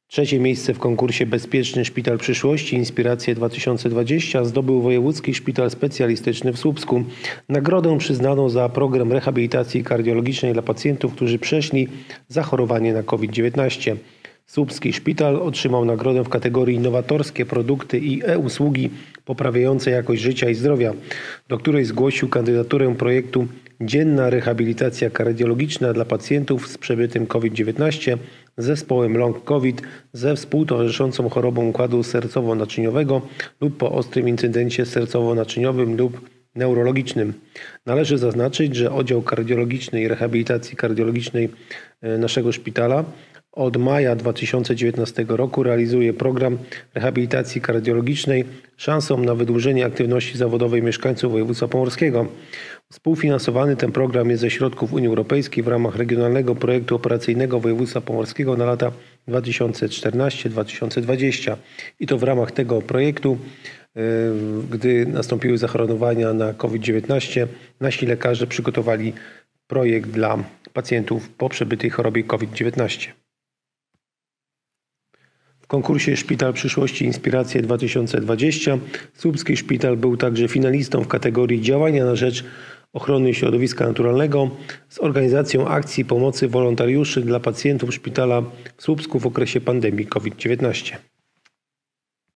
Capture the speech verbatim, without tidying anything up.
Trzecie miejsce w konkursie Bezpieczny Szpital Przyszłości Inspiracje dwa tysiące dwadzieścia zdobył Wojewódzki Szpital Specjalistyczny w Słupsku. Nagrodę przyznano za program rehabilitacji kardiologicznej dla pacjentów, którzy przeszli zachorowanie na COVID dziewiętnaście. Słupski szpital otrzymał nagrodę w kategorii Nowatorskie produkty i e-usługi poprawiające jakość życia i zdrowia, do której zgłosił kandydaturę projektu Dzienna rehabilitacja kardiologiczna dla pacjentów z przebytym COVID dziewiętnaście, zespołem long COVID ze współtowarzyszącą chorobą układu sercowo-naczyniowego lub po ostrym incydencie sercowo-naczyniowym lub neurologicznym. Należy zaznaczyć, że oddział kardiologiczny i rehabilitacji kardiologicznej naszego szpitala od maja dwa tysiące dziewiętnastego roku realizuje program rehabilitacji kardiologicznej szansą na wydłużenie aktywności zawodowej mieszkańców województwa pomorskiego. Współfinansowany ten program jest ze środków Unii Europejskiej w ramach Regionalnego Projektu Operacyjnego Województwa Pomorskiego na lata dwa tysiące czternasty do dwa tysiące dwudziestego. I to w ramach tego projektu, gdy nastąpiły zachorowania na COVID dziewiętnaście, nasi lekarze przygotowali projekt dla pacjentów po przebytej chorobie COVID dziewiętnaście. W konkursie Szpital Przyszłości Inspiracje dwa tysiące dwadzieścia Słupski Szpital był także finalistą w kategorii Działania na rzecz ochrony środowiska naturalnego z organizacją akcji pomocy wolontariuszy dla pacjentów szpitala w Słupsku w okresie pandemii COVID dziewiętnaście.